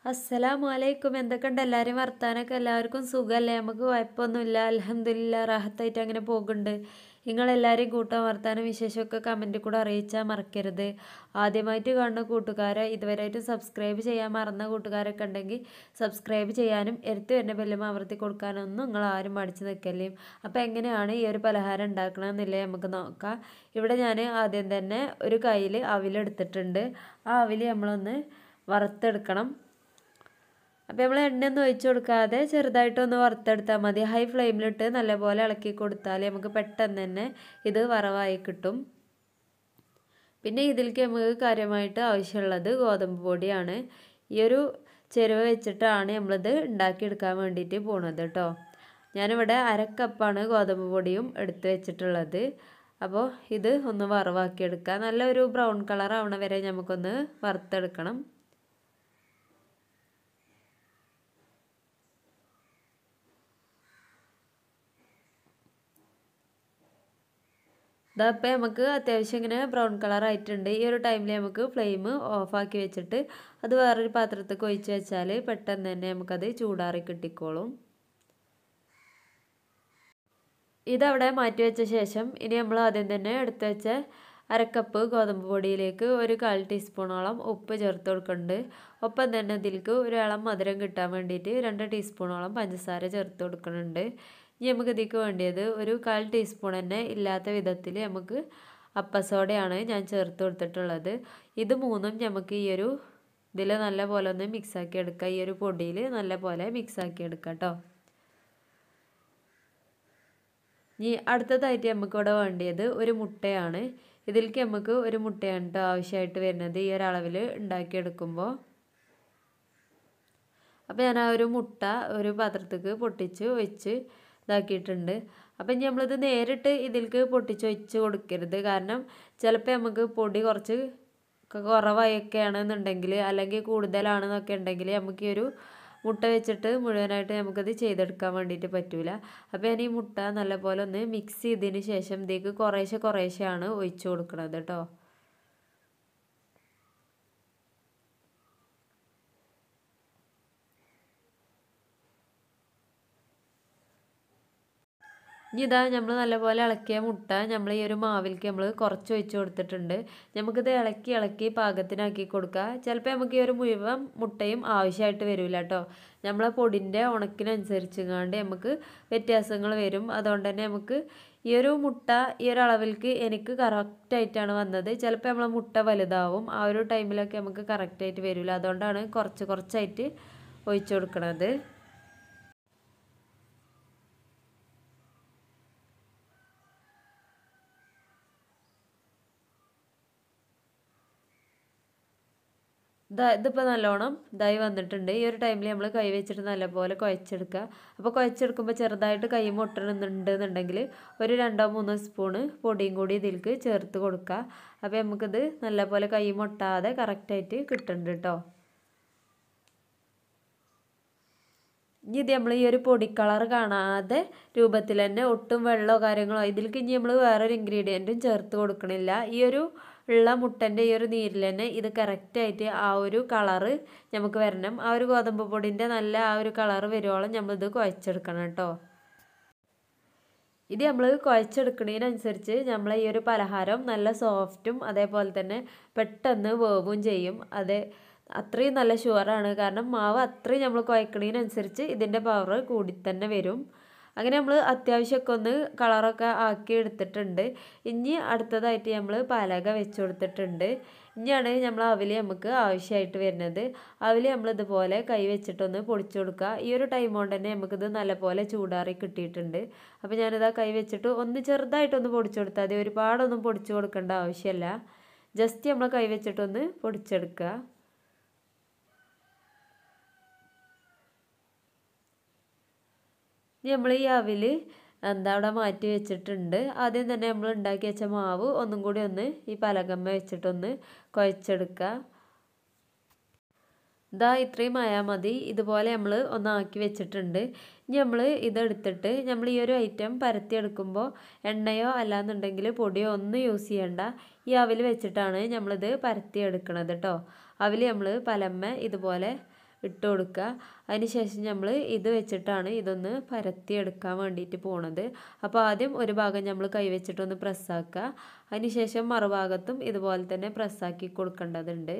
അസ്സലാമു അലൈക്കും. എന്തൊക്കെയുണ്ട് എല്ലാവരും വർത്താനൊക്കെ? എല്ലാവർക്കും സുഖമല്ലേ? നമുക്ക് കുഴപ്പമൊന്നുമില്ല, അൽഹംദുലില്ലാ, റാഹത്തായിട്ട് അങ്ങനെ പോകുന്നുണ്ട്. നിങ്ങളെല്ലാവരെയും കൂട്ടാൻ വർത്താനം വിശേഷമൊക്കെ കമൻറ്റിൽ കൂടെ അറിയിച്ചാൽ മറക്കരുത്. ആദ്യമായിട്ട് കാണുന്ന കൂട്ടുകാരെ, ഇതുവരെയായിട്ട് സബ്സ്ക്രൈബ് ചെയ്യാൻ മറന്ന കൂട്ടുകാരൊക്കെ ഉണ്ടെങ്കിൽ സബ്സ്ക്രൈബ് ചെയ്യാനും എടുത്ത് വരുന്ന ബെല്ലും അമർത്തി കൊടുക്കാനൊന്നും നിങ്ങൾ ആരും മടിച്ച് നിൽക്കല്ലേ. അപ്പോൾ എങ്ങനെയാണ് ഈ ഒരു പലഹാരം ഉണ്ടാക്കണമെന്നില്ലേ നമുക്ക് നോക്കാം. ഇവിടെ ഞാൻ ആദ്യം തന്നെ ഒരു കയ്യിൽ അവിലെടുത്തിട്ടുണ്ട്. ആ അവിൽ നമ്മളൊന്ന് വറുത്തെടുക്കണം. അപ്പോൾ നമ്മൾ എണ്ണയൊന്നും ഒഴിച്ചു കൊടുക്കാതെ ചെറുതായിട്ടൊന്ന് വറുത്തെടുത്താൽ മതി. ഹൈ ഫ്ലെയിമിലിട്ട് നല്ലപോലെ ഇളക്കി കൊടുത്താൽ നമുക്ക് പെട്ടെന്ന് തന്നെ ഇത് വറവായി കിട്ടും. പിന്നെ ഇതിലേക്ക് നമുക്ക് കാര്യമായിട്ട് ആവശ്യമുള്ളത് ഗോതമ്പ് പൊടിയാണ്. ഈ ഒരു ചെരുവ വെച്ചിട്ടാണ് നമ്മളിത് ഉണ്ടാക്കിയെടുക്കാൻ വേണ്ടിയിട്ട് പോണത് കേട്ടോ. ഞാനിവിടെ 1/2 കപ്പാണ് ഗോതമ്പ് പൊടിയും എടുത്ത് വെച്ചിട്ടുള്ളത്. അപ്പോൾ ഇത് ഒന്ന് വറവാക്കിയെടുക്കുക. നല്ലൊരു ബ്രൗൺ കളർ ആവണ വരെ നമുക്കൊന്ന് വറുത്തെടുക്കണം. ഇതപ്പോൾ നമുക്ക് അത്യാവശ്യം ഇങ്ങനെ ബ്രൗൺ കളർ ആയിട്ടുണ്ട്. ഈ ഒരു ടൈമിൽ നമുക്ക് ഫ്ലെയിം ഓഫാക്കി വെച്ചിട്ട് അത് വേറൊരു പാത്രത്തേക്ക് ഒഴിച്ച് വെച്ചാൽ പെട്ടെന്ന് തന്നെ നമുക്കത് ചൂടാറി കിട്ടിക്കോളും. ഇതവിടെ മാറ്റി വെച്ച ശേഷം ഇനി നമ്മൾ ആദ്യം തന്നെ എടുത്ത് വെച്ച 1/2 കപ്പ് ഗോതമ്പ് പൊടിയിലേക്ക് ഒരു 1/4 ടീസ്പൂണോളം ഉപ്പ് ചേർത്ത് കൊടുക്കുന്നുണ്ട്. ഒപ്പം തന്നെ ഇതിലേക്ക് ഒരു ഇളം മധുരം കിട്ടാൻ വേണ്ടിയിട്ട് 2 ടീസ്പൂണോളം പഞ്ചസാര ചേർത്ത് കൊടുക്കുന്നുണ്ട്. ഇനി നമുക്ക് ഇതിലേക്ക് വേണ്ടിയത് ഒരു 1/4 ടീസ്പൂൺ തന്നെ ഇല്ലാത്ത വിധത്തിൽ നമുക്ക് അപ്പസോഡയാണ് ഞാൻ ചേർത്ത് കൊടുത്തിട്ടുള്ളത്. ഇത് മൂന്നും നമുക്ക് ഈ ഒരു ഇതിൽ നല്ല പോലെ ഒന്ന് മിക്സാക്കി എടുക്കുക. ഈ ഒരു പൊടിയിൽ നല്ല പോലെ മിക്സാക്കി എടുക്കാം കേട്ടോ. ഇനി അടുത്തതായിട്ട് നമുക്കിവിടെ വേണ്ടിയത് ഒരു മുട്ടയാണ്. ഇതിലേക്ക് നമുക്ക് ഒരു മുട്ടയാണ് കേട്ടോ ആവശ്യമായിട്ട് വരുന്നത് ഈ ഒരളവിൽ ഉണ്ടാക്കിയെടുക്കുമ്പോൾ. അപ്പോൾ ഞാൻ ആ ഒരു മുട്ട ഒരു പാത്രത്തേക്ക് പൊട്ടിച്ച് ഒഴിച്ച് ഇതാക്കിയിട്ടുണ്ട്. അപ്പം ഇനി നമ്മളിത് നേരിട്ട് ഇതിലേക്ക് പൊട്ടിച്ച് ഒഴിച്ച് കൊടുക്കരുത്. കാരണം ചിലപ്പോൾ നമുക്ക് പൊടി കുറച്ച് കുറവായൊക്കെ ആണെന്നുണ്ടെങ്കിൽ അല്ലെങ്കിൽ കൂടുതലാണെന്നൊക്കെ ഉണ്ടെങ്കിൽ നമുക്ക് ഈ ഒരു മുട്ട വെച്ചിട്ട് മുഴുവനായിട്ട് നമുക്കത് ചെയ്തെടുക്കാൻ വേണ്ടിയിട്ട് പറ്റില്ല. അപ്പോൾ ഞാൻ ഈ മുട്ട നല്ലപോലെ ഒന്ന് മിക്സ് ചെയ്തതിന് ശേഷം ഇതിലേക്ക് കുറേശ്ശെയാണ് ഒഴിച്ച് കൊടുക്കുന്നത് കേട്ടോ. ഇനി ഇതാ നമ്മൾ നല്ലപോലെ ഇളക്കിയ മുട്ട നമ്മൾ ഈ ഒരു മാവിലേക്ക് നമ്മൾ കുറച്ച് ഒഴിച്ച് കൊടുത്തിട്ടുണ്ട്. നമുക്കിത് ഇളക്കി പാകത്തിനാക്കി കൊടുക്കുക. ചിലപ്പോൾ നമുക്ക് ഈ ഒരു മുഴുവൻ മുട്ടയും ആവശ്യമായിട്ട് വരില്ല കേട്ടോ. നമ്മളെ പൊടിൻ്റെ ഉണക്കിനനുസരിച്ചുകൊണ്ട് നമുക്ക് വ്യത്യാസങ്ങൾ വരും. അതുകൊണ്ട് തന്നെ നമുക്ക് ഈ ഒരു മുട്ട ഈ ഒരു അളവിലേക്ക് എനിക്ക് കറക്റ്റായിട്ടാണ് വന്നത്. ചിലപ്പോൾ നമ്മളെ മുട്ട വലുതാവും. ആ ഒരു ടൈമിലൊക്കെ നമുക്ക് കറക്റ്റായിട്ട് വരില്ല. അതുകൊണ്ടാണ് കുറച്ചായിട്ട് ഒഴിച്ച് കൊടുക്കണത്. ഇതിപ്പോൾ നല്ലോണം ഇതായി വന്നിട്ടുണ്ട്. ഈ ഒരു ടൈമിൽ നമ്മൾ കൈ വെച്ചിട്ട് നല്ലപോലെ കുഴച്ചെടുക്കുക. അപ്പോൾ കുഴച്ചെടുക്കുമ്പോൾ ചെറുതായിട്ട് കൈ മുട്ടണമെന്നുണ്ടെന്നുണ്ടെങ്കിൽ ഒരു 2-3 സ്പൂണ് പൊടിയും കൂടി ഇതിലേക്ക് ചേർത്ത് കൊടുക്കുക. അപ്പോൾ നമുക്കിത് നല്ലപോലെ കൈ മുട്ടാതെ കറക്റ്റായിട്ട് കിട്ടുന്നുണ്ട് കേട്ടോ. ഇനി ഇത് നമ്മൾ ഈ ഒരു പൊടി കളർ കാണാതെ രൂപത്തിൽ തന്നെ ഒട്ടും വെള്ളമോ കാര്യങ്ങളോ ഇതിലേക്ക് ഇനി നമ്മൾ വേറൊരു ഇൻഗ്രീഡിയൻറ്റും ചേർത്ത് കൊടുക്കണില്ല. ഈ ഒരു ഉള്ള മുട്ടൻ്റെ ഈ ഒരു നീരിൽ തന്നെ ഇത് കറക്റ്റായിട്ട് ആ ഒരു കളറ് നമുക്ക് വരണം. ആ ഒരു ഗോതമ്പ് പൊടിൻ്റെ നല്ല ആ ഒരു കളറ് വരുവോളം നമ്മളിത് കുഴച്ചെടുക്കണം കേട്ടോ. ഇത് നമ്മൾ കുഴച്ചെടുക്കുന്നതിനനുസരിച്ച് നമ്മളെ ഈ ഒരു പലഹാരം നല്ല സോഫ്റ്റും അതേപോലെ തന്നെ പെട്ടെന്ന് വേവും ചെയ്യും. അത്രയും നല്ല ഷുവറാണ്. കാരണം മാവ് അത്രയും നമ്മൾ കുഴക്കുന്നതിനനുസരിച്ച് ഇതിൻ്റെ പവർ കൂടി തന്നെ വരും. അങ്ങനെ നമ്മൾ അത്യാവശ്യമൊക്കെ ഒന്ന് കളറൊക്കെ ആക്കി എടുത്തിട്ടുണ്ട്. ഇനി അടുത്തതായിട്ട് നമ്മൾ പലക വെച്ച് കൊടുത്തിട്ടുണ്ട്. ഇനിയാണ് നമ്മൾ അവില് നമുക്ക് ആവശ്യമായിട്ട് വരുന്നത്. അവില് നമ്മൾ ഇതുപോലെ കൈ വെച്ചിട്ടൊന്ന് പൊടിച്ചു കൊടുക്കുക. ഈ ഒരു ടൈം കൊണ്ട് തന്നെ നമുക്കിത് നല്ലപോലെ ചൂടാറി കിട്ടിയിട്ടുണ്ട്. അപ്പോൾ ഞാനിതാ കൈ വെച്ചിട്ട് ഒന്ന് ചെറുതായിട്ടൊന്ന് പൊടിച്ചു കൊടുത്താൽ മതി. ഒരുപാടൊന്നും പൊടിച്ചു കൊടുക്കേണ്ട ആവശ്യമില്ല. ജസ്റ്റ് നമ്മൾ കൈ വെച്ചിട്ടൊന്ന് പൊടിച്ചെടുക്കുക. നമ്മൾ ഈ അവില് അവിടെ മാറ്റി വെച്ചിട്ടുണ്ട്. ആദ്യം തന്നെ നമ്മൾ ഉണ്ടാക്കി വെച്ച മാവ് ഒന്നും കൂടി ഒന്ന് ഈ പലകമ്മ വെച്ചിട്ടൊന്ന് കുഴച്ചെടുക്കുക. ഇത്രയും ആയാൽ മതി. ഇതുപോലെ നമ്മൾ ഒന്നാക്കി വെച്ചിട്ടുണ്ട്. ഇനി നമ്മൾ ഇതെടുത്തിട്ട് നമ്മൾ ഈ ഒരു ഐറ്റം പരത്തിയെടുക്കുമ്പോൾ എണ്ണയോ അല്ലാന്നുണ്ടെങ്കിൽ പൊടിയോ ഒന്നും യൂസ് ചെയ്യണ്ട. ഈ അവിൽ വെച്ചിട്ടാണ് നമ്മളിത് പരത്തിയെടുക്കണത് കേട്ടോ. അവിൽ നമ്മൾ പലമ്മ ഇതുപോലെ ഇട്ട് കൊടുക്കുക. അതിന് ശേഷം നമ്മൾ ഇത് വെച്ചിട്ടാണ് ഇതൊന്ന് പരത്തിയെടുക്കാൻ വേണ്ടിയിട്ട് പോണത്. അപ്പോൾ ആദ്യം ഒരു ഭാഗം നമ്മൾ കൈവച്ചിട്ടൊന്ന് പ്രസ്സാക്കുക. അതിന് ശേഷം മറുഭാഗത്തും ഇതുപോലെ തന്നെ പ്രസ്സാക്കി കൊടുക്കേണ്ടതുണ്ട്.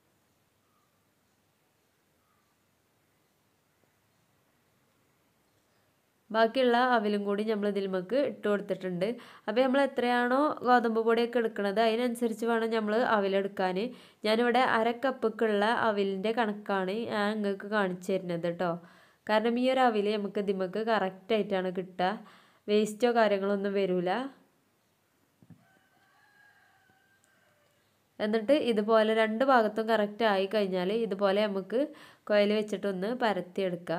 ബാക്കിയുള്ള അവിലും കൂടി നമ്മൾ ഇതിലേക്ക് ഇട്ട് കൊടുത്തിട്ടുണ്ട്. അപ്പോൾ നമ്മൾ എത്രയാണോ ഗോതമ്പ് പൊടിയൊക്കെ എടുക്കുന്നത് അതിനനുസരിച്ച് വേണം നമ്മൾ അവിലെടുക്കാൻ. ഞാനിവിടെ 1/2 കപ്പൊക്കെയുള്ള അവിലിൻ്റെ കണക്കാണ് ഞാൻ നിങ്ങൾക്ക് കാണിച്ചു തരുന്നത് കേട്ടോ. കാരണം ഈ ഒരു അവിൽ നമുക്ക് ഇതിലേക്ക് കറക്റ്റായിട്ടാണ് കിട്ടുക, വേസ്റ്റോ കാര്യങ്ങളൊന്നും വരില്ല. എന്നിട്ട് ഇതുപോലെ 2 ഭാഗത്തും കറക്റ്റ് ആയി കഴിഞ്ഞാൽ ഇതുപോലെ നമുക്ക് കോയിൽ വെച്ചിട്ടൊന്ന് പരത്തിയെടുക്കുക.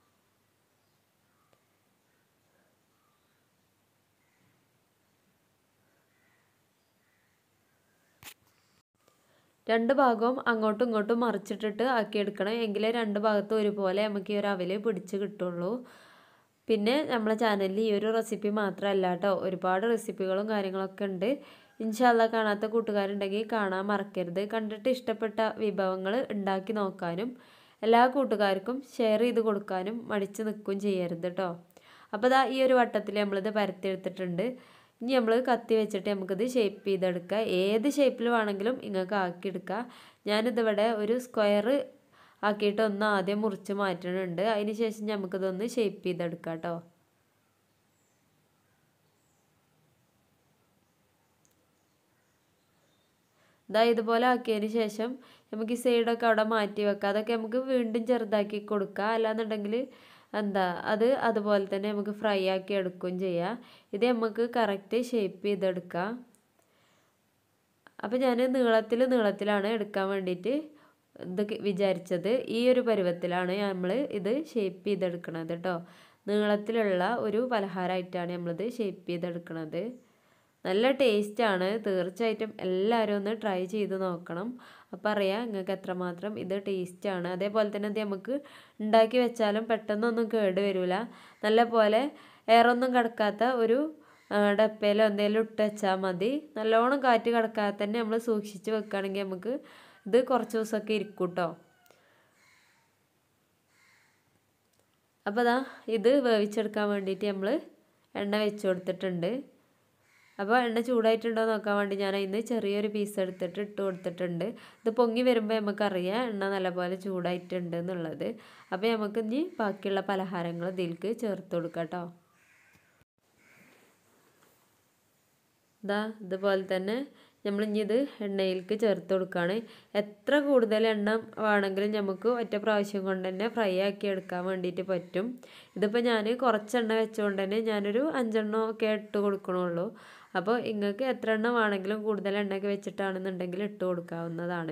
2 ഭാഗവും അങ്ങോട്ടും ഇങ്ങോട്ടും മറിച്ചിട്ടിട്ട് ആക്കിയെടുക്കണം. എങ്കിലേ 2 ഭാഗത്തും ഒരുപോലെ നമുക്ക് ഈ ഒരു അവിൽ പിടിച്ച് കിട്ടുള്ളൂ. പിന്നെ നമ്മളെ ചാനലിൽ ഈ ഒരു റെസിപ്പി മാത്രമല്ല കേട്ടോ, ഒരുപാട് റെസിപ്പികളും കാര്യങ്ങളൊക്കെ ഉണ്ട്. ഇൻഷാ അല്ലാഹ് കാണാത്ത കൂട്ടുകാരുണ്ടെങ്കിൽ കാണാൻ മറക്കരുത്. കണ്ടിട്ട് ഇഷ്ടപ്പെട്ട വിഭവങ്ങൾ ഉണ്ടാക്കി നോക്കാനും എല്ലാ കൂട്ടുകാർക്കും ഷെയർ ചെയ്ത് കൊടുക്കാനും മടിച്ച് നിൽക്കുകയും ചെയ്യരുത് കേട്ടോ. അപ്പോൾ ദാ ഈ ഒരു വട്ടത്തിൽ നമ്മളിത് പരത്തിയെടുത്തിട്ടുണ്ട്. ഇനി നമ്മൾ കത്തി വെച്ചിട്ട് നമുക്കിത് ഷേപ്പ് ചെയ്തെടുക്കുക. ഏത് ഷേപ്പിൽ വേണമെങ്കിലും നിങ്ങൾക്ക് ആക്കിയെടുക്കുക. ഞാനിതിവിടെ ഒരു സ്ക്വയർ ആക്കിയിട്ട് ഒന്ന് ആദ്യം മുറിച്ച് മാറ്റുന്നുണ്ട്. അതിന് ശേഷം നമുക്കിതൊന്ന് ഷേപ്പ് ചെയ്തെടുക്കാം കേട്ടോ. ഇതാ ഇതുപോലെ ആക്കിയതിന് ശേഷം നമുക്ക് ഈ സൈഡൊക്കെ അവിടെ മാറ്റി വെക്കാം. അതൊക്കെ നമുക്ക് വീണ്ടും ചെറുതാക്കി കൊടുക്കുക. അല്ലാന്നുണ്ടെങ്കിൽ അതുപോലെ തന്നെ നമുക്ക് ഫ്രൈ ആക്കി എടുക്കുകയും ചെയ്യാം. ഇത് നമുക്ക് കറക്റ്റ് ഷേപ്പ് ചെയ്തെടുക്കാം. അപ്പോൾ ഞാൻ നീളത്തിലാണ് എടുക്കാൻ വേണ്ടിയിട്ട് ഇത് വിചാരിച്ചത്. ഈ ഒരു പരുവത്തിലാണ് നമ്മൾ ഇത് ഷേപ്പ് ചെയ്തെടുക്കണത് കേട്ടോ. നീളത്തിലുള്ള ഒരു പലഹാരമായിട്ടാണ് നമ്മളിത് ഷേപ്പ് ചെയ്തെടുക്കണത്. നല്ല ടേസ്റ്റാണ്. തീർച്ചയായിട്ടും എല്ലാവരും ഒന്ന് ട്രൈ ചെയ്ത് നോക്കണം. അപ്പോൾ അറിയാം നിങ്ങൾക്ക് എത്രമാത്രം ഇത് ടേസ്റ്റാണ്. അതേപോലെ തന്നെ ഇത് നമുക്ക് ഉണ്ടാക്കി വെച്ചാലും പെട്ടെന്നൊന്നും കേട് വരില്ല. നല്ല പോലെ എയറൊന്നും കിടക്കാത്ത ഒരു ഡപ്പയിലോ എന്തെങ്കിലും ഇട്ട് വെച്ചാൽ മതി. നല്ലോണം കാറ്റ് കിടക്കാതെ തന്നെ നമ്മൾ സൂക്ഷിച്ച് വെക്കുകയാണെങ്കിൽ നമുക്ക് ഇത് കുറച്ച് ദിവസമൊക്കെ ഇരിക്കും കേട്ടോ. അപ്പോൾ ദാ ഇത് വേവിച്ചെടുക്കാൻ വേണ്ടിയിട്ട് നമ്മൾ എണ്ണ വെച്ച് കൊടുത്തിട്ടുണ്ട്. അപ്പോൾ എണ്ണ ചൂടായിട്ടുണ്ടോ നോക്കാൻ വേണ്ടി ഞാൻ അതിന് ചെറിയൊരു പീസ് എടുത്തിട്ട് ഇട്ട് കൊടുത്തിട്ടുണ്ട്. ഇത് പൊങ്ങി വരുമ്പോൾ നമുക്കറിയാം എണ്ണ നല്ലപോലെ ചൂടായിട്ടുണ്ട് എന്നുള്ളത്. അപ്പോൾ നമുക്ക് ഇനി ബാക്കിയുള്ള പലഹാരങ്ങൾ ഇതിലേക്ക് ചേർത്ത് കൊടുക്കാം കേട്ടോ. ഇതുപോലെ തന്നെ നമ്മൾ ഇനി ഇത് എണ്ണയിലേക്ക് ചേർത്ത് കൊടുക്കുകയാണ്. എത്ര കൂടുതൽ എണ്ണ വേണമെങ്കിലും നമുക്ക് ഒറ്റ പ്രാവശ്യം കൊണ്ട് തന്നെ ഫ്രൈ ആക്കി എടുക്കാൻ വേണ്ടിയിട്ട് പറ്റും. ഇതിപ്പോൾ ഞാൻ കുറച്ച് എണ്ണ വെച്ചുകൊണ്ട് തന്നെ ഞാനൊരു 5 എണ്ണം ഒക്കെ ഇട്ട് കൊടുക്കണുള്ളൂ. അപ്പോൾ നിങ്ങൾക്ക് എത്ര എണ്ണം വേണമെങ്കിലും കൂടുതൽ എണ്ണയൊക്കെ വെച്ചിട്ടാണെന്നുണ്ടെങ്കിൽ ഇട്ട് കൊടുക്കാവുന്നതാണ്.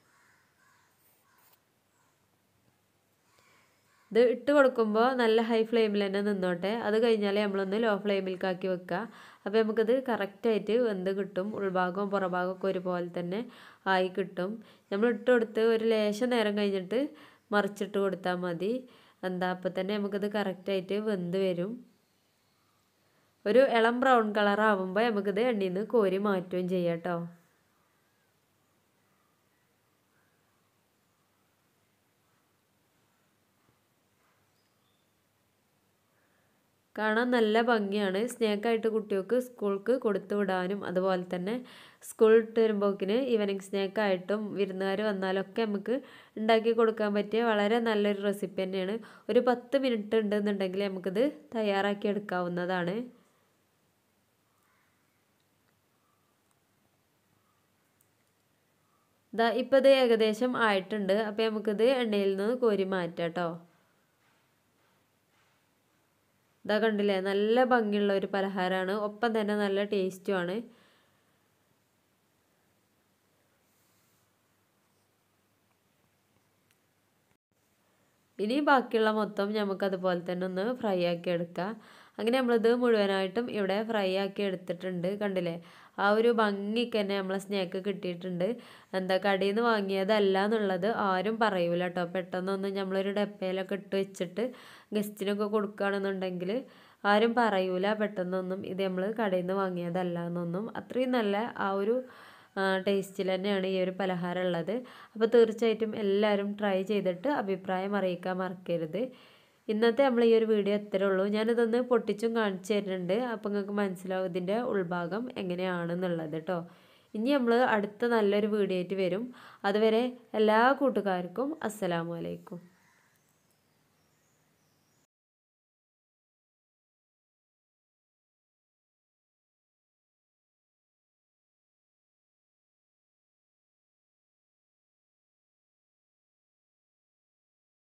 ഇത് ഇട്ട് കൊടുക്കുമ്പോൾ നല്ല ഹൈ ഫ്ലെയിമിൽ തന്നെ നിന്നോട്ടെ. അത് കഴിഞ്ഞാൽ നമ്മളൊന്ന് ലോ ഫ്ലെയിമിലേക്കാക്കി വെക്കുക. അപ്പോൾ നമുക്കിത് കറക്റ്റായിട്ട് വെന്ത് കിട്ടും. ഉൾഭാഗവും പുറഭാഗവും ഒക്കെ ഒരുപോലെ തന്നെ ആയി കിട്ടും. നമ്മൾ ഇട്ട് കൊടുത്ത് ഒരു ലേശം നേരം കഴിഞ്ഞിട്ട് മറിച്ചിട്ട് കൊടുത്താൽ മതി. അപ്പോൾ തന്നെ നമുക്കിത് കറക്റ്റായിട്ട് വെന്ത് വരും. ഒരു ഇളം ബ്രൗൺ കളർ ആവുമ്പോൾ നമുക്കിത് എണ്ണയിൽ നിന്ന് കോരി മാറ്റുകയും ചെയ്യാം കേട്ടോ. കാണാൻ നല്ല ഭംഗിയാണ്. സ്നാക്കായിട്ട് കുട്ടികൾക്ക് സ്കൂൾക്ക് കൊടുത്തു വിടാനും അതുപോലെ തന്നെ സ്കൂൾ വിട്ട് വരുമ്പോഴേക്കിന് ഈവനിങ് സ്നാക്കായിട്ടും വിരുന്നുകാർ വന്നാലൊക്കെ നമുക്ക് ഉണ്ടാക്കി കൊടുക്കാൻ പറ്റിയ വളരെ നല്ലൊരു റെസിപ്പി തന്നെയാണ്. ഒരു 10 മിനിറ്റ് ഉണ്ടെന്നുണ്ടെങ്കിൽ നമുക്കിത് തയ്യാറാക്കി എടുക്കാവുന്നതാണ്. ഇപ്പോൾ ഇത് ഏകദേശം ആയിട്ടുണ്ട്. അപ്പോൾ നമുക്കിത് എണ്ണയിൽ നിന്ന് കോരി മാറ്റാം കേട്ടോ. കണ്ടില്ലേ, നല്ല ഭംഗിയുള്ള ഒരു പലഹാരമാണ്, ഒപ്പം തന്നെ നല്ല ടേസ്റ്റുമാണ്. ഇനി ബാക്കിയുള്ള മൊത്തം നമുക്കതുപോലെ തന്നെ ഒന്ന് ഫ്രൈ ആക്കി എടുക്കാം. അങ്ങനെ നമ്മളിത് മുഴുവനായിട്ടും ഇവിടെ ഫ്രൈ ആക്കി എടുത്തിട്ടുണ്ട്. കണ്ടില്ലേ, ആ ഒരു ഭംഗിക്ക് തന്നെ നമ്മളെ സ്നാക്ക് കിട്ടിയിട്ടുണ്ട്. കടയിൽ നിന്ന് വാങ്ങിയതല്ല എന്നുള്ളത് ആരും പറയൂല കേട്ടോ. പെട്ടെന്നൊന്നും നമ്മളൊരു ഡപ്പയിലൊക്കെ ഇട്ട് വെച്ചിട്ട് ഗസ്റ്റിനൊക്കെ കൊടുക്കുകയാണെന്നുണ്ടെങ്കിൽ ആരും പറയൂല പെട്ടെന്നൊന്നും ഇത് നമ്മൾ കടയിൽ നിന്ന് വാങ്ങിയതല്ല എന്നൊന്നും. അത്രയും നല്ല ആ ഒരു ടേസ്റ്റിൽ തന്നെയാണ് ഈ ഒരു പലഹാരം ഉള്ളത്. അപ്പോൾ തീർച്ചയായിട്ടും എല്ലാവരും ട്രൈ ചെയ്തിട്ട് അഭിപ്രായം അറിയിക്കാൻ മറക്കരുത്. ഇന്നത്തെ നമ്മൾ ഈ ഒരു വീഡിയോ എത്രയേ ഉള്ളൂ. ഞാനിതൊന്ന് പൊട്ടിച്ചും കാണിച്ചു തരുന്നുണ്ട്. അപ്പോൾ നിങ്ങൾക്ക് മനസ്സിലാവും ഇതിൻ്റെ ഉൾഭാഗം എങ്ങനെയാണെന്നുള്ളത് കേട്ടോ. ഇനി നമ്മൾ അടുത്ത നല്ലൊരു വീഡിയോ ആയിട്ട് വരും. അതുവരെ എല്ലാ കൂട്ടുകാർക്കും അസ്സലാമു അലൈക്കും.